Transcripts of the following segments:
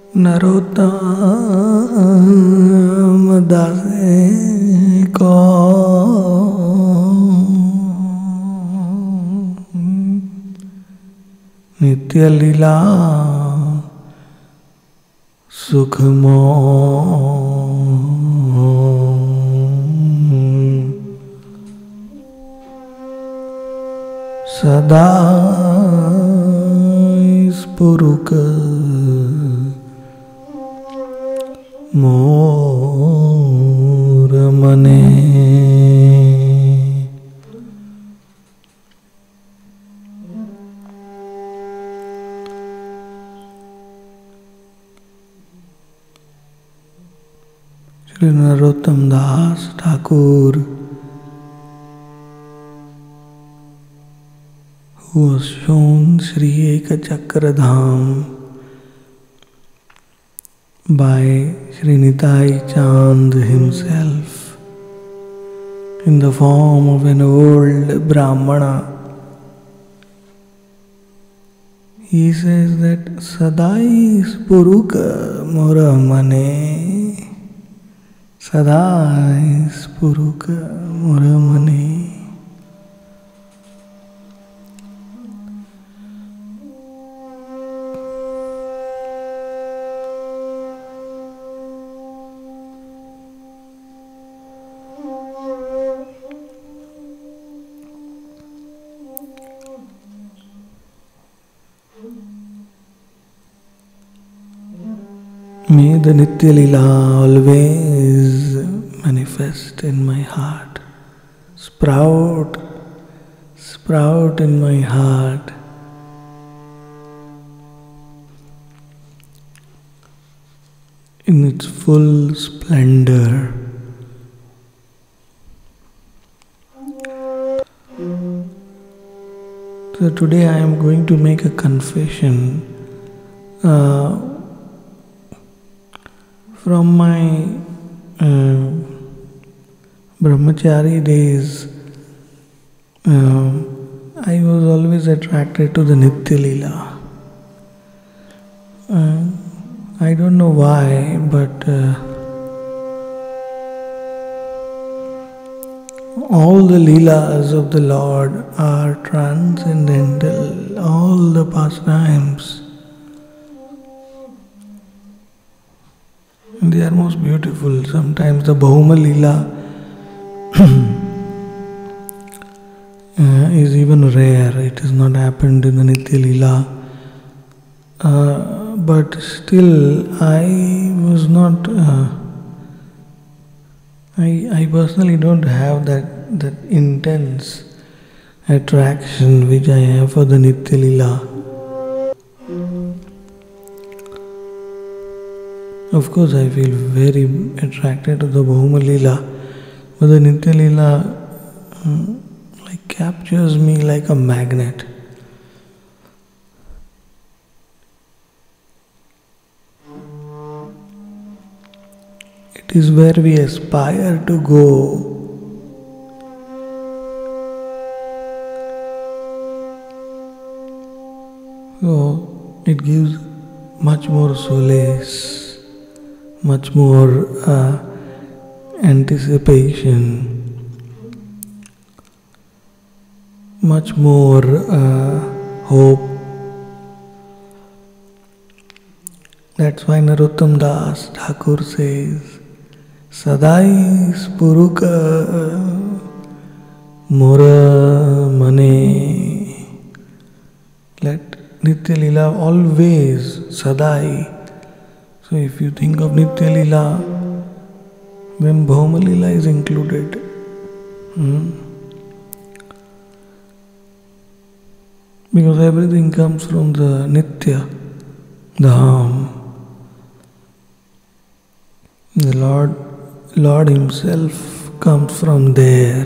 नरोत्तम दासे को नित्य लीला सुखमो सदा स्फुरुक मोर मने। श्री नरोत्तम दास Thakur, who was shown Sri Ekachakra Dham by Sri Nitai Chand himself in the form of an old Brahmana. He says that Sadai Spuruka Mora Mane, Sadai Spuruka Mora Mane. May the Nitya Lila always manifest in my heart, sprout in my heart, in its full splendor. So today I am going to make a confession. From my brahmachari days, I was always attracted to the Nitya Lila. I don't know why, but all the Leelas of the Lord are transcendental, all the pastimes. They are most beautiful. Sometimes the Bahuma Leela is even rare. It has not happened in the Nitya Leela. But still, I was not. I personally don't have that intense attraction which I have for the Nitya Leela. Of course, I feel very attracted to the Bahuma Leela, but the Nitya Leela captures me like a magnet. It is where we aspire to go. So it gives much more solace, much more anticipation, much more hope. That's why Narottam Das Thakur says, Sadai Spuruka Mora Mane. Let Nitya Lila always, Sadai. So if you think of Nitya Lila, then Bahuma Lila is included. Because everything comes from the Nitya, Dham. The Lord Himself comes from there.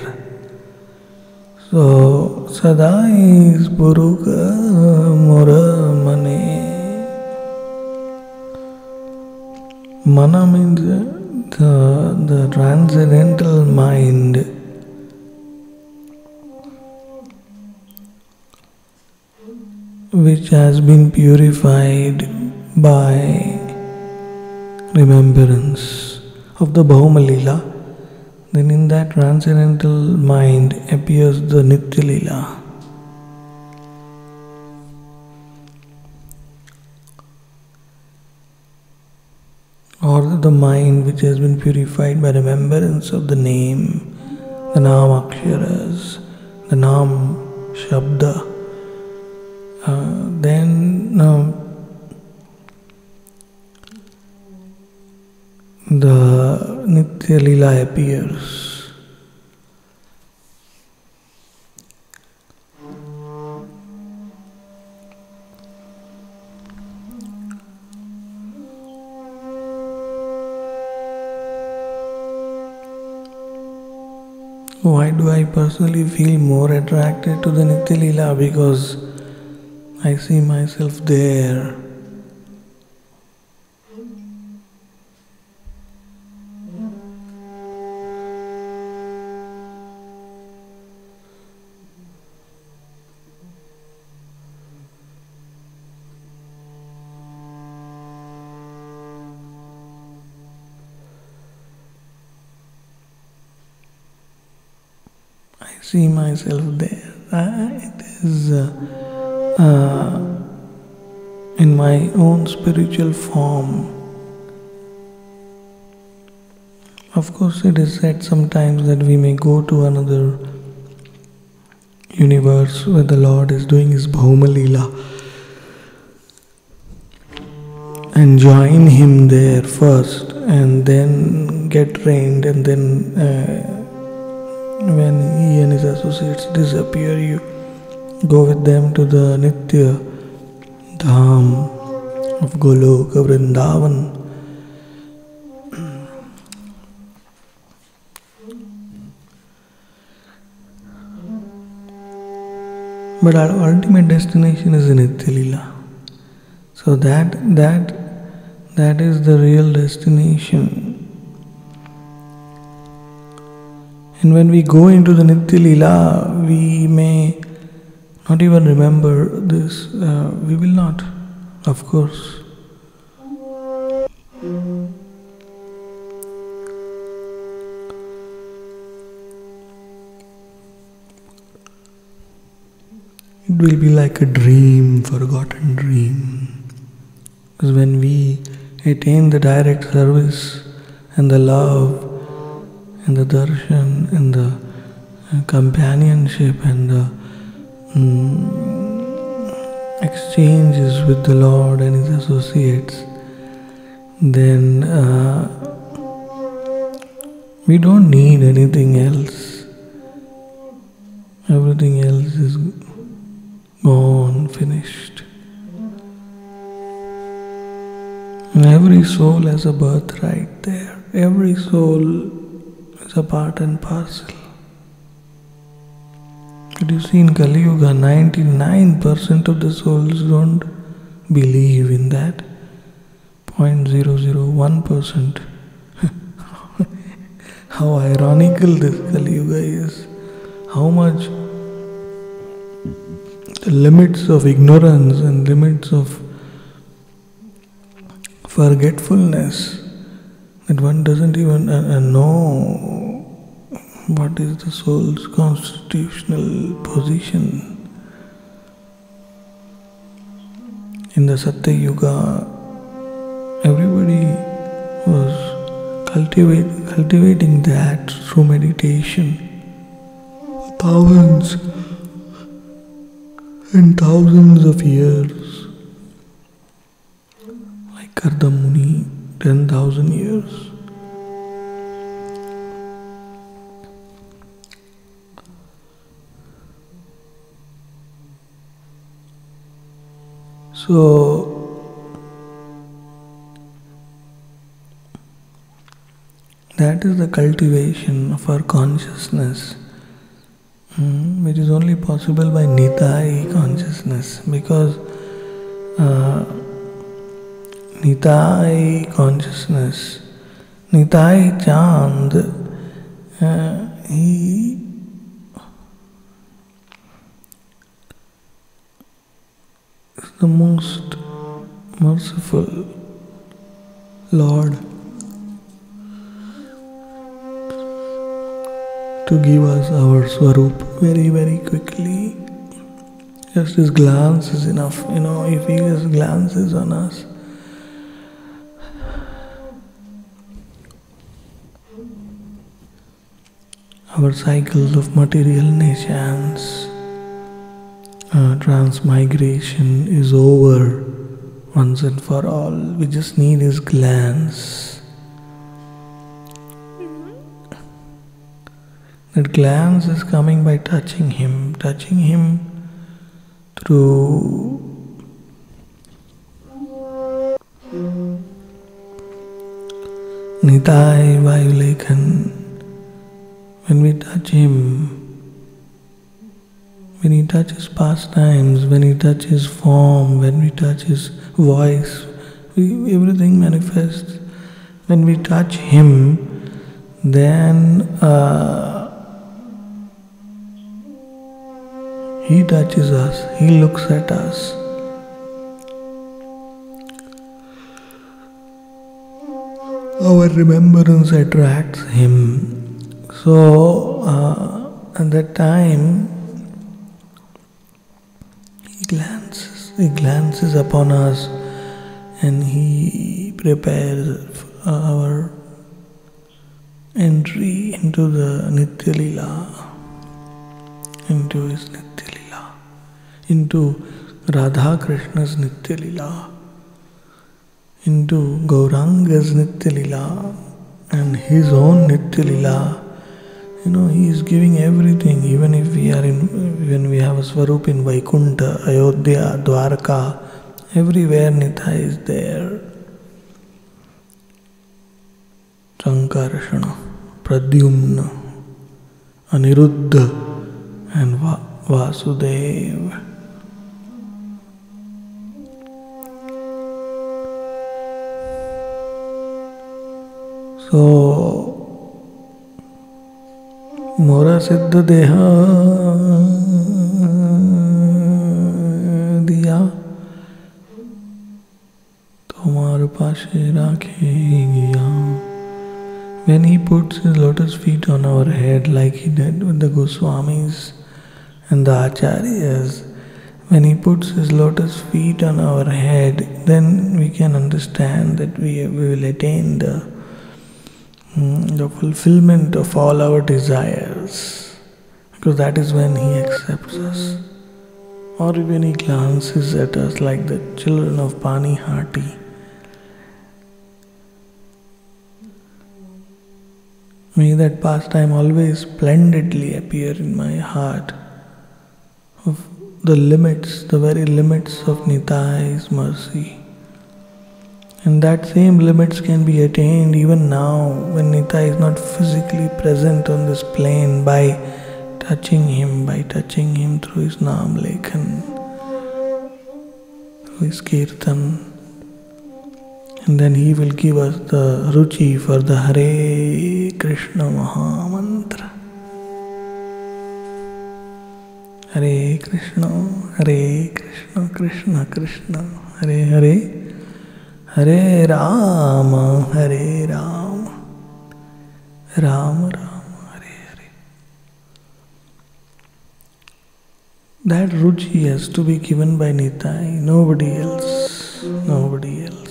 So, Sadai Spuruka Mora Mane. Mana means the transcendental mind. Which has been purified by remembrance of the Bhawma Leela, then in that transcendental mind appears the Nitya Leela. Or the mind which has been purified by remembrance of the name, the Nam Aksharas, the Nam Shabda, then the Nitya Leela appears. Why do I personally feel more attracted to the Nitya Leela? Because I see myself there. I see myself there. It is in my own spiritual form. Of course, it is said sometimes that we may go to another universe where the Lord is doing his Bhawma Leela and join him there first and then get trained, and then when he and his associates disappear, you go with them to the Nitya Dham of Goloka Vrindavan. But our ultimate destination is in Nitya Leela. So that is the real destination. And when we go into the Nitya Leela, we may not even remember this. We will not, of course. It will be like a dream, forgotten dream. Because when we attain the direct service and the love and the darshan and the companionship and the exchanges with the Lord and his associates, then we don't need anything else. Everything else is gone, finished. And every soul has a birthright there. Every soul is a part and parcel. But you see, in Kali Yuga, 99% of the souls don't believe in that. 0.001%. How ironical this Kali Yuga is. How much the limits of ignorance and limits of forgetfulness, that one doesn't even know what is the soul's constitutional position. In the Satya Yuga, everybody was cultivating that through meditation. Thousands and thousands of years. Like Karda Muni, 10,000 years. So that is the cultivation of our consciousness, which is only possible by Nitai consciousness, because Nitai consciousness, Nitai Chand, he is the most merciful, Lord, to give us our Swarup very, very quickly. Just his glance is enough, if he just glances on us. Our cycles of material nations, transmigration is over once and for all. We just need his glance. That glance is coming by touching him through Nitai Vayulekhan. When we touch him, when he touches pastimes, when he touches form, when we touch his voice, everything manifests. When we touch him, then he touches us, he looks at us. Our remembrance attracts him. So at that time, he glances upon us and he prepares our entry into the Nitya Leela, into his Nitya Leela, into Radha Krishna's Nitya Leela, into Gauranga's Nitya Leela and his own Nitya Leela. He is giving everything, even if when we have a Swarup in Vaikunta, Ayodhya, Dwarka, everywhere Nitai is there. Sankarshana, Pradyumna, Aniruddha and Vasudeva. So मोरा सिद्ध देहा दिया तुम्हारे पासे राखे गया. When he puts his lotus feet on our head like he did with the Goswamis and the Acharyas, when he puts his lotus feet on our head, then we can understand that we will attain the fulfillment of all our desires, because that is when he accepts us. Or when he glances at us like the children of Panihati. May that pastime always splendidly appear in my heart of the very limits of Nitai's mercy. And that same limits can be attained even now when Nitai is not physically present on this plane, by touching him through his Naam Lekhan, through his Kirtan. And then he will give us the Ruchi for the Hare Krishna Maha Mantra. Hare Krishna, Krishna Krishna, Hare Hare, Hare Rama, Hare Rama, Rama Rama, Hare Hare. That Ruchi has to be given by Nitai, nobody else, nobody else.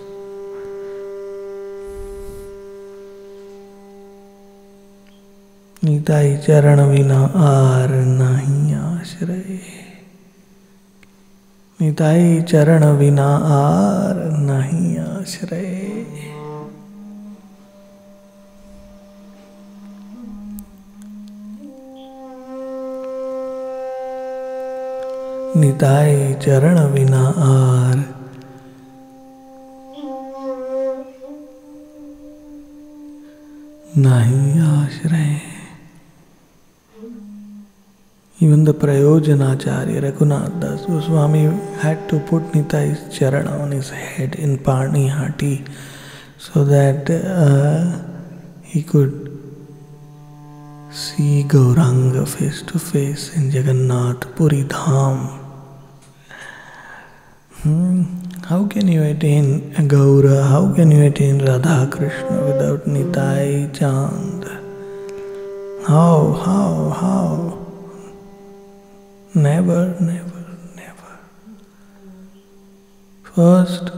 Nitai charan vina aar nahi aashray. Nitai charan vina aar nahi aashray. Nitai charan vina aar nahi aashray. Even the Prayojanacharya Raghunath Das Goswami had to put Nitai's charan on his head in Panihati so that he could see Gauranga face to face in Jagannath Puri Dham. How can you attain Gaura? How can you attain Radha Krishna without Nitai Chand? How? Never. First,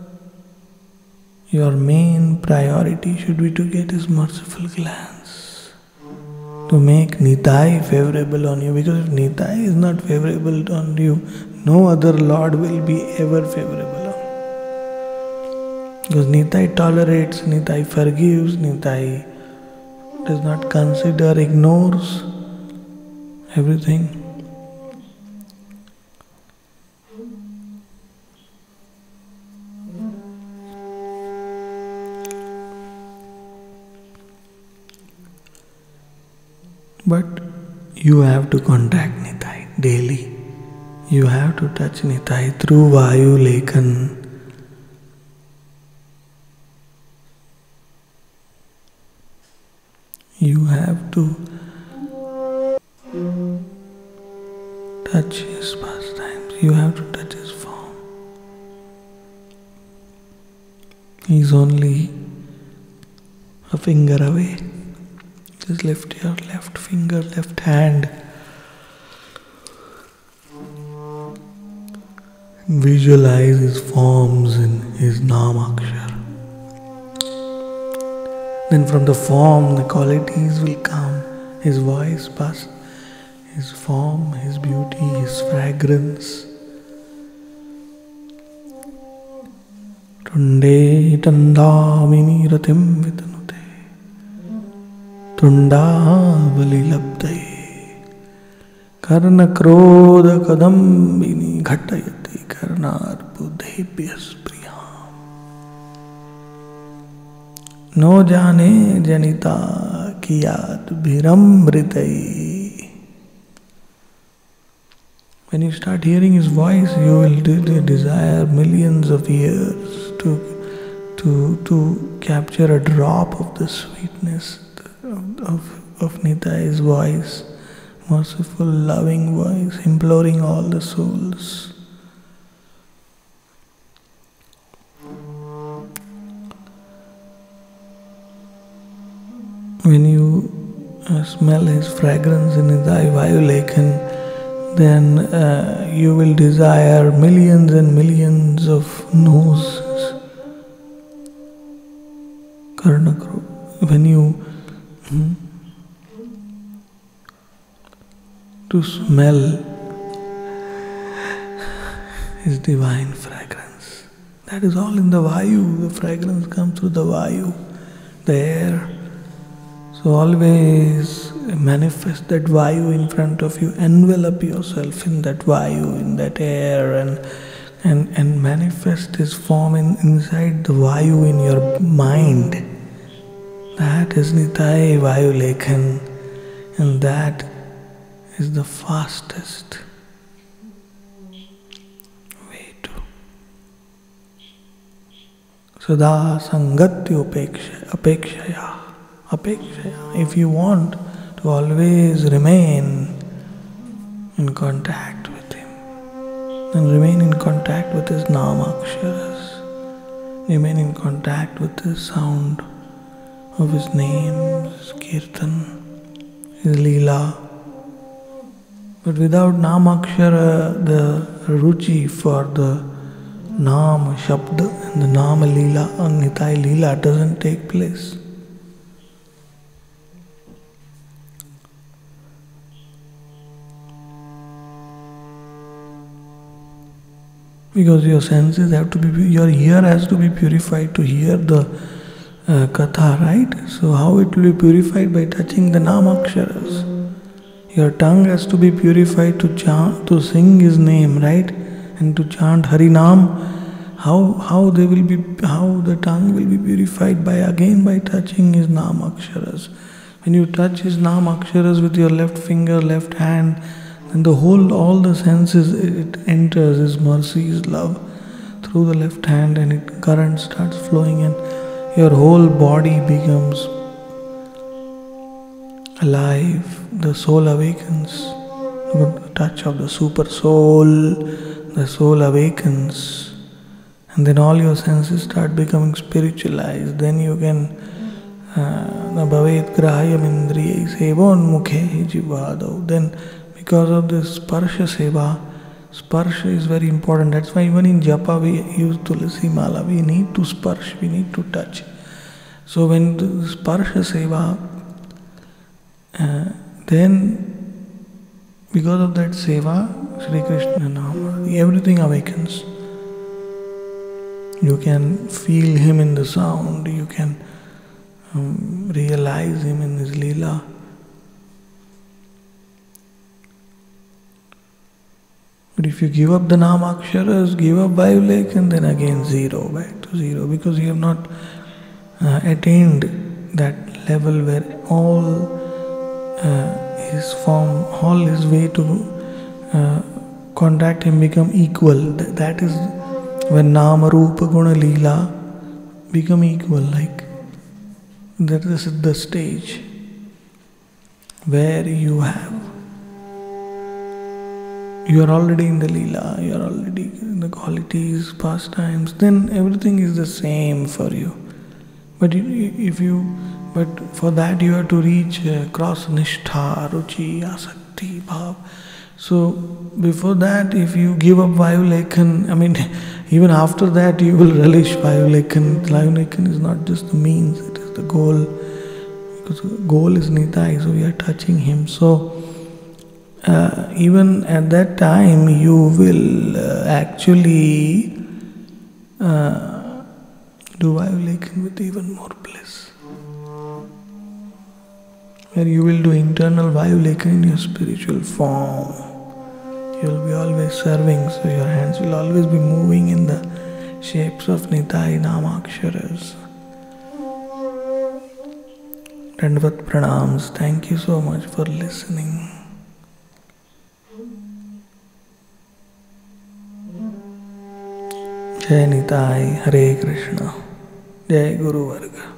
your main priority should be to get his merciful glance, to make Nitai favorable on you, because if Nitai is not favorable on you, no other Lord will be ever favorable on you. Because Nitai tolerates, Nitai forgives, Nitai does not consider, ignores everything. But you have to contact Nitai daily. You have to touch Nitai through Vayu Lekhan. You have to touch his pastimes. You have to touch his form. He's only a finger away. Just lift your left finger, left hand. Visualize his forms in his Namakshar. Then from the form, the qualities will come. His voice, his form, his beauty, his fragrance. Tunde tandamini ratim vitanute. Tundavali labdaye. Karna krodha kadambini ghatayate karnar buddhebhyas priyam. No jane janita kiyat bhiramritai. When you start hearing his voice, you will desire millions of years to capture a drop of the sweetness of Nitai's voice, merciful, loving voice, imploring all the souls. When you smell his fragrance in Nitai Vayu Lekhan, then you will desire millions and millions of noses. Karnakro. When you to smell his divine fragrance. That is all in the Vayu. The fragrance comes through the Vayu, the air. So always manifest that Vayu in front of you, envelop yourself in that Vayu, in that air, and manifest his form inside the Vayu in your mind. That is Nitai Vayu Lekhan, and that is the fastest way to Sada Sangatya Apekshaya. If you want to always remain in contact with him, and remain in contact with his Namaksharas, remain in contact with the sound of his name, his Kirtan, his Leela. But without Namakshara, the Ruchi for the Nam Shabda and the Nama Leela and Nitai Leela doesn't take place. Because your senses have to be, your ear has to be purified to hear the Katha, right? So how it will be purified? By touching the Namaksharas. Your tongue has to be purified to chant, to sing his name, right? And to chant Harinam. How the tongue will be purified? By touching his Namaksharas. When you touch his Namaksharas with your left finger, left hand, and all the senses, it enters his mercy, his love through the left hand, and current starts flowing, and your whole body becomes alive. The soul awakens. With the touch of the super soul, the soul awakens, and then all your senses start becoming spiritualized. Then you can bhavet grahayam indriyai sevon mukhe jivado. Then because of this sparsha seva, sparsha is very important. That's why even in japa we use tulsi mala. We need to sparsh, we need to touch. So when the sparsha seva, then because of that seva, Sri Krishna Nama, everything awakens. You can feel him in the sound, you can realize him in his lila. But if you give up the Namaksharas, give up Vayulekan, then again zero, back to zero, because you have not attained that level where all his form, all his way to contact him become equal. That is when Nama, Rupa, Guna, Leela become equal. Like that is the stage where you are already in the Leela, you are already in the qualities, pastimes. Then everything is the same for you. But for that you have to reach cross nishtha, ruchi, asakti, bhav. So before that, if you give up Vayulekan, even after that you will relish Vayulekan. Vayulekan is not just the means, it is the goal. Because the goal is Nitai, so we are touching him. So even at that time you will actually do Vayulekan with even more bliss. Where you will do internal Vayulekan in your spiritual form. You will be always serving, so your hands will always be moving in the shapes of Nitai Namaksharas. Dandavat pranams. Thank you so much for listening. Jai Nitai, Hare Krishna, Jai Guru Varga.